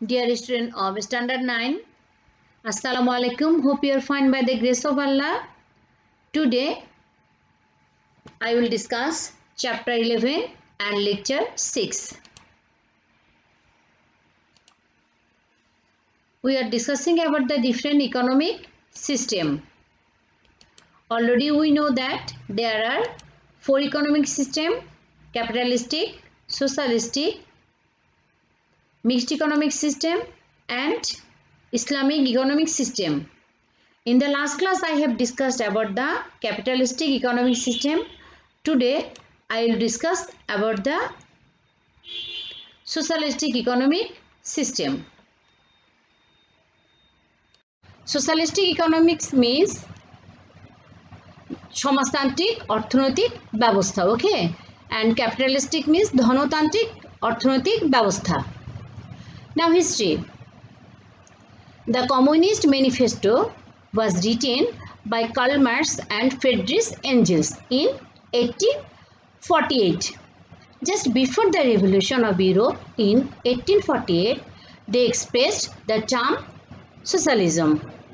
Dear student of Standard 9, Assalamu alaikum. Hope you are fine by the grace of Allah. Today, I will discuss chapter 11 and lecture 6. We are discussing about the different economic system. Already we know that there are 4 economic system: capitalistic, socialistic, mixed economic system and Islamic economic system. In the last class I have discussed about the capitalistic economic system. Today I will discuss about the socialistic economic system. Socialistic economics means সমাজতান্ত্রিক অর্থনৈতিক ব্যবস্থা, okay, and capitalistic means ধনতান্ত্রিক অর্থনৈতিক ব্যবস্থা. Now history. The Communist Manifesto was written by Karl Marx and Friedrich Engels in 1848. Just before the revolution of Europe in 1848, they expressed the term socialism.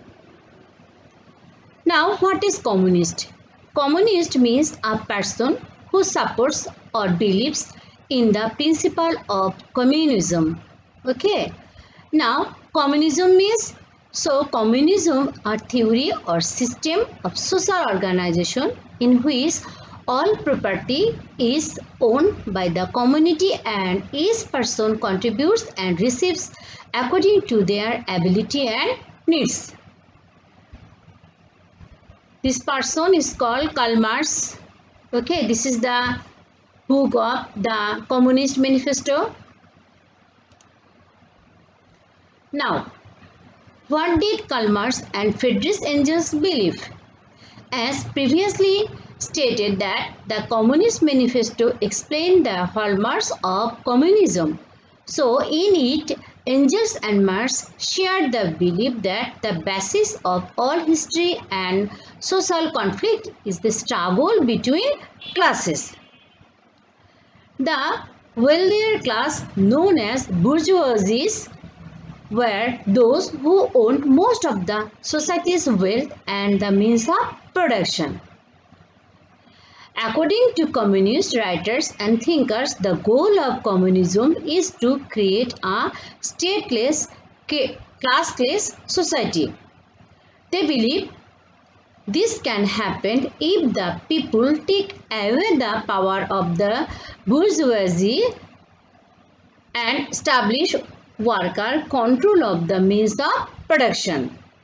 Now, what is communist? Communist means a person who supports or believes in the principle of communism. Okay. Now, communism means, communism a theory or system of social organization in which all property is owned by the community and each person contributes and receives according to their ability and needs. This person is called Karl Marx. Okay, this is the book of the Communist Manifesto. Now, what did Karl Marx and Friedrich Engels believe? As previously stated that the Communist Manifesto explained the hallmarks of communism. So, in it, Engels and Marx shared the belief that the basis of all history and social conflict is the struggle between classes. The wealthier class, known as bourgeoisie, were those who owned most of the society's wealth and the means of production. According to communist writers and thinkers, the goal of communism is to create a stateless, classless society. They believe this can happen if the people take away the power of the bourgeoisie and establish worker control of the means of production.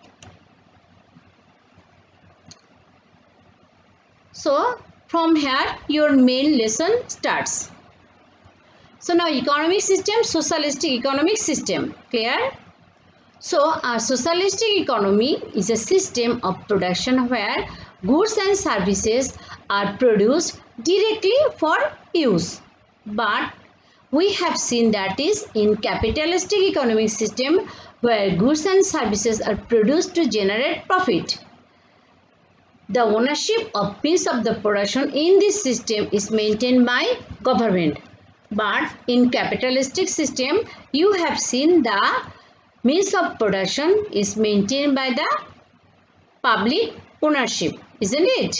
So, from here your main lesson starts. So, now economic system, socialistic economic system, clear? So, a socialistic economy is a system of production where goods and services are produced directly for use. But we have seen that is in capitalistic economic system where goods and services are produced to generate profit. The ownership of means of the production in this system is maintained by government. But in capitalistic system, you have seen the means of production is maintained by the public ownership, isn't it?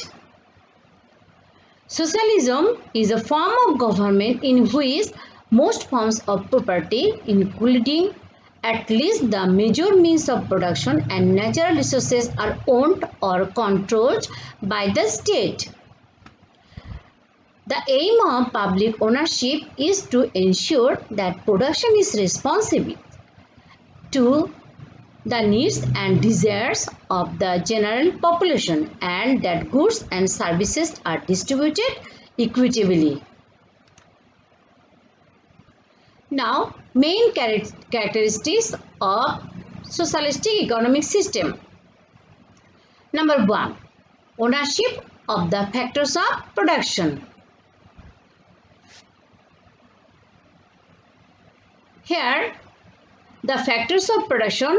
Socialism is a form of government in which most forms of property, including at least the major means of production and natural resources, are owned or controlled by the state. The aim of public ownership is to ensure that production is responsive to the needs and desires of the general population and that goods and services are distributed equitably. Now, main characteristics of socialistic economic system. Number 1, ownership of the factors of production. Here, the factors of production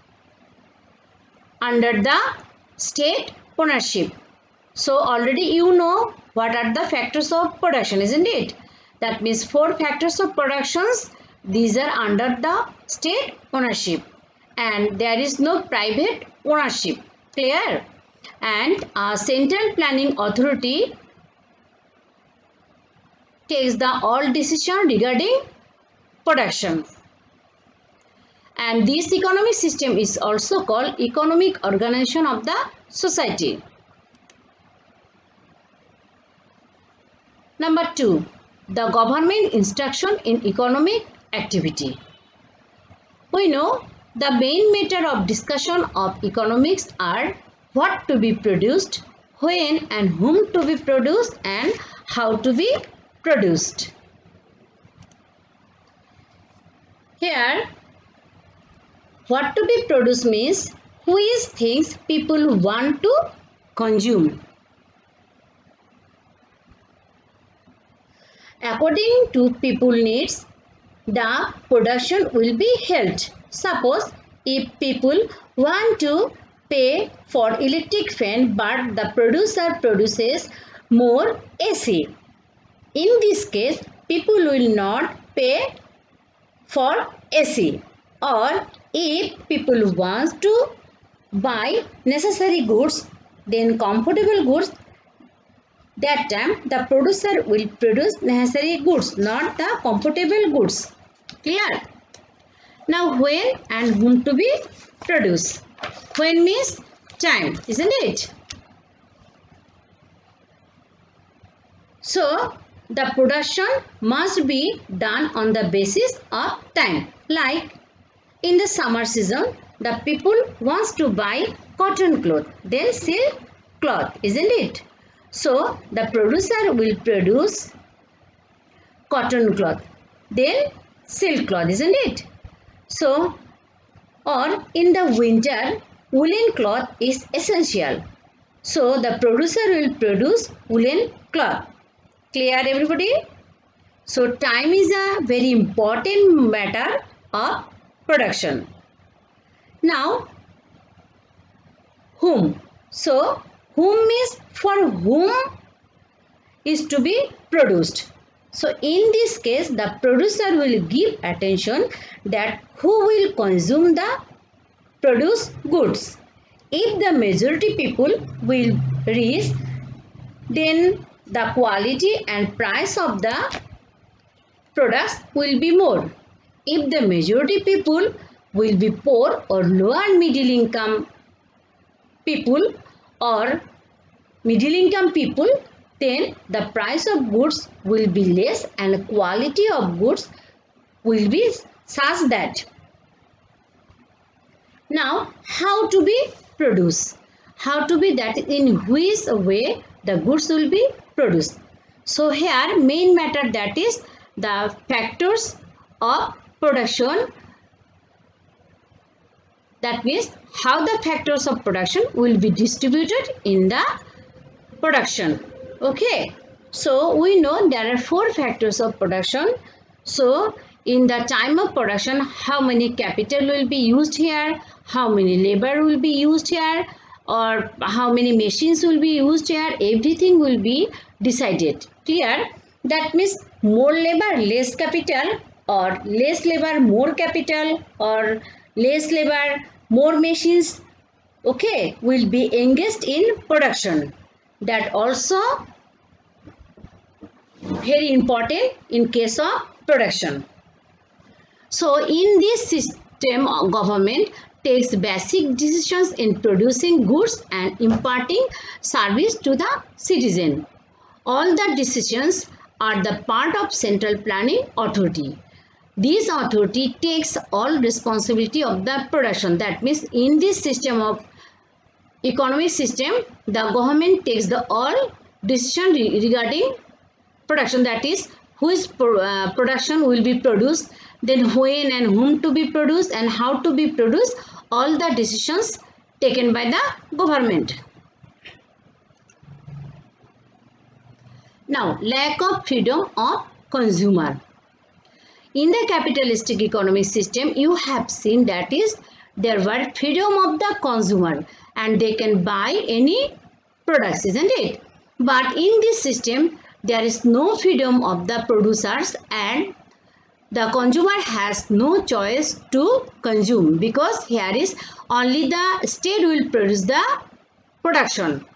under the state ownership. So, already you know what are the factors of production, isn't it? That means 4 factors of productions these are under the state ownership and there is no private ownership. Clear? And a central planning authority takes the all decision regarding production. And this economic system is also called economic organization of the society. Number 2, the government instruction in economic activity. We know the main matter of discussion of economics are what to be produced, when and whom to be produced, and how to be produced. Here, what to be produced means which things people want to consume. According to people needs, the production will be held. Suppose if people want to pay for electric fan but the producer produces more AC. In this case, people will not pay for AC. Or if people want to buy necessary goods, then comfortable goods, that time the producer will produce necessary goods, not the comfortable goods. Clear? Now when and whom to be produced. When means time, isn't it? So the production must be done on the basis of time. Like in the summer season, the people wants to buy cotton cloth, then silk cloth, isn't it? So the producer will produce cotton cloth, then silk cloth, isn't it? So, or in the winter, woolen cloth is essential. So the producer will produce woolen cloth. Clear everybody? So time is a very important matter of production. Now, whom? So whom means for whom is to be produced. So in this case, the producer will give attention that who will consume the produced goods. If the majority people will reach, then the quality and price of the products will be more. If the majority people will be poor or lower middle income people or middle income people, then the price of goods will be less and quality of goods will be such that. Now, how to be produced? How to be, that in which way the goods will be produced. So here main matter, that is the factors of production. That means how the factors of production will be distributed in the production. Okay. So we know there are 4 factors of production. So in the time of production, how many capital will be used here, how many labor will be used here, or how many machines will be used here, everything will be decided. Clear? That means more labor, less capital, or less labor, more capital, or less labor, more machines, okay, will be engaged in production. That also very important in case of production. So in this system, government takes basic decisions in producing goods and imparting service to the citizen. All the decisions are the part of central planning authority. This authority takes all responsibility of the production. That means in this system of economic system, the government takes the all decision regarding production, that is whose production will be produced, then when and whom to be produced and how to be produced, all the decisions taken by the government. Now, lack of freedom of consumer. In the capitalistic economic system, you have seen that is there were freedom of the consumer and they can buy any products, isn't it? But in this system, there is no freedom of the producers and the consumer has no choice to consume, because here is only the state will produce the production.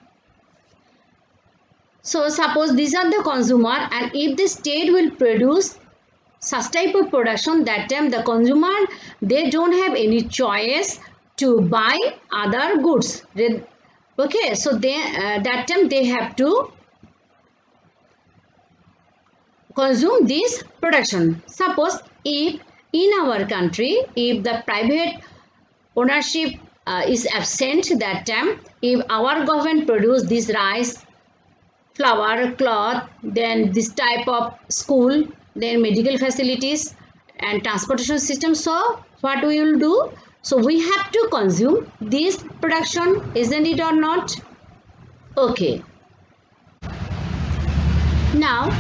So suppose these are the consumer, and if the state will produce such type of production, that time the consumer, they don't have any choice to buy other goods. Okay, so they that time they have to consume this production. Suppose if in our country, if the private ownership is absent, that time if our government produce this rice, flour, cloth, then this type of school, then medical facilities and transportation system, so what we will do? So we have to consume this production, isn't it or not? Okay. Now,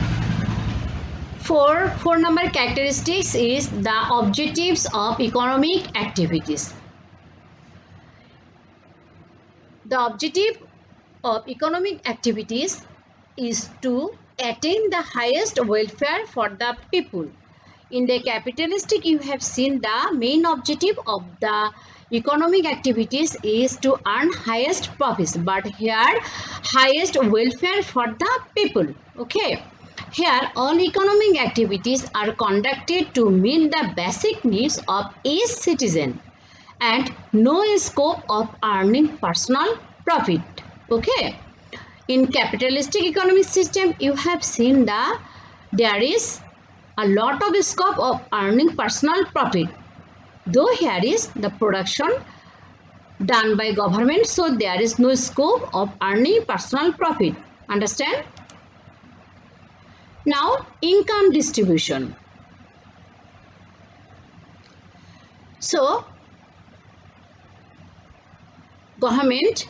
four number characteristics is the objectives of economic activities. The objective of economic activities is to attain the highest welfare for the people. In the capitalistic, you have seen the main objective of the economic activities is to earn highest profits, but here highest welfare for the people. Okay, here all economic activities are conducted to meet the basic needs of each citizen and no scope of earning personal profit. Okay, in capitalistic economic system, you have seen that there is a lot of scope of earning personal profit, though here is the production done by government, so there is no scope of earning personal profit. Understand? Now, income distribution. So government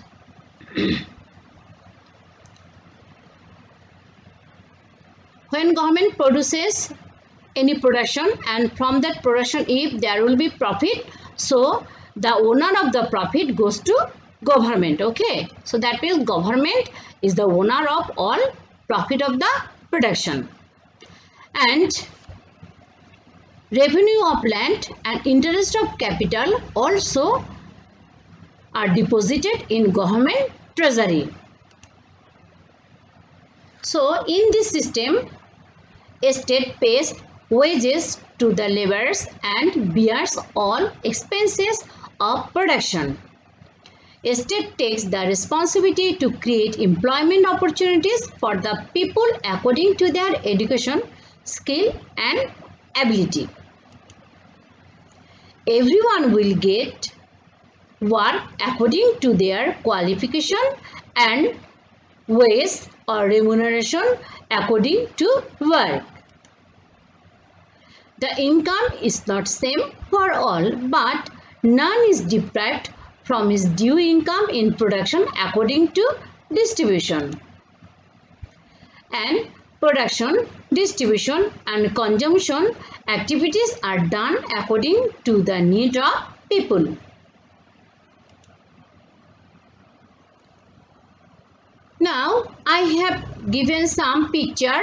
when government produces any production, and from that production if there will be profit, so the owner of the profit goes to government. Okay, so that means government is the owner of all profit of the production, and revenue of land and interest of capital also are deposited in government treasury. So in this system, a state pays wages to the laborers and bears all expenses of production. A state takes the responsibility to create employment opportunities for the people according to their education, skill and ability. Everyone will get work according to their qualification and wage or remuneration according to work. The income is not same for all, but none is deprived from his due income in production according to distribution. And production, distribution and consumption activities are done according to the need of people. Now I have given some picture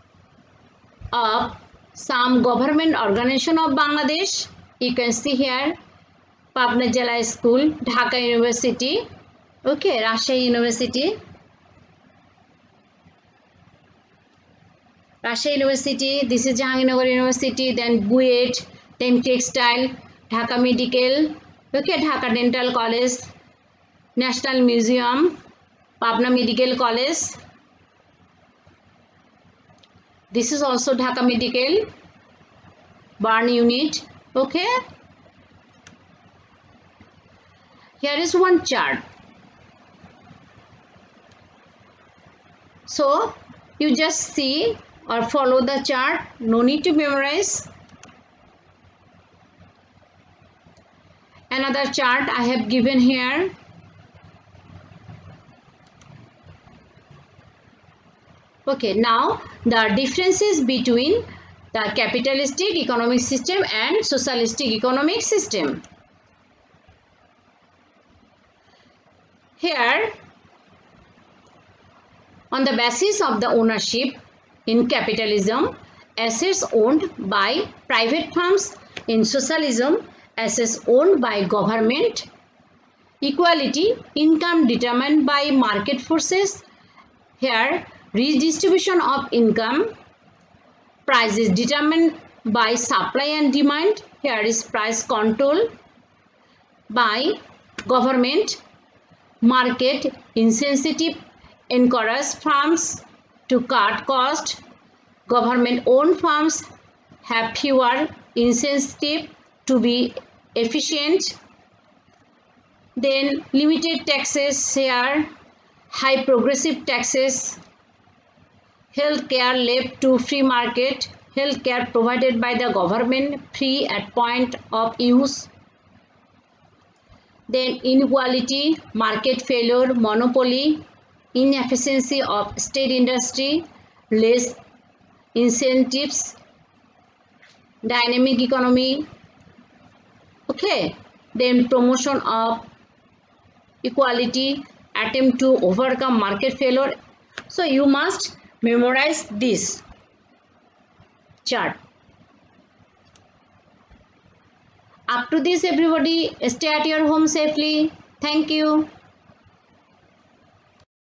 of some government organization of Bangladesh. You can see here Pabna Jala School, Dhaka University, okay, Rajshahi University, this is Jahangirnagar University, then BUET, then Textile, Dhaka Medical, okay, Dhaka Dental College, National Museum, Pabna Medical College. This is also Dhaka Medical, Burn Unit, okay. Here is one chart. So you just see or follow the chart, no need to memorize. Another chart I have given here. Okay, now the differences between the capitalistic economic system and socialistic economic system. Here, on the basis of the ownership in capitalism, assets owned by private firms. In socialism, assets owned by government. Equality, income determined by market forces. Here, redistribution of income. Price is determined by supply and demand. Here is price control by government. Market insensitive encourage firms to cut cost. Government owned firms have fewer incentive to be efficient. Then limited taxes here, high progressive taxes. Healthcare left to free market. Healthcare provided by the government, free at point of use. Then inequality, market failure, monopoly, inefficiency of state industry, less incentives, dynamic economy. Okay, then promotion of equality, attempt to overcome market failure. So you must memorize this chart. Up to this, everybody, stay at your home safely. Thank you.